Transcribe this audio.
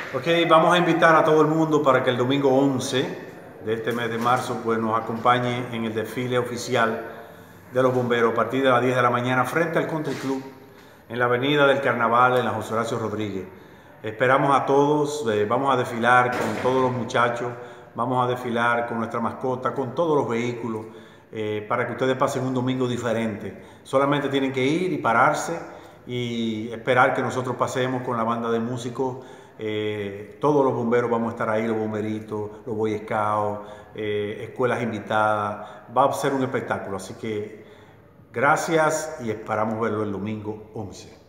Ok, vamos a invitar a todo el mundo para que el domingo 11 de este mes de marzo pues, nos acompañe en el desfile oficial de los bomberos a partir de las 10 de la mañana frente al Country Club en la avenida del Carnaval en la José Horacio Rodríguez. Esperamos a todos, vamos a desfilar con todos los muchachos, vamos a desfilar con nuestra mascota, con todos los vehículos, para que ustedes pasen un domingo diferente. Solamente tienen que ir y pararse y esperar que nosotros pasemos con la banda de músicos. Todos los bomberos vamos a estar ahí, los bomberitos, los Boy Scouts, escuelas invitadas. Va a ser un espectáculo, así que gracias y esperamos verlo el domingo 11.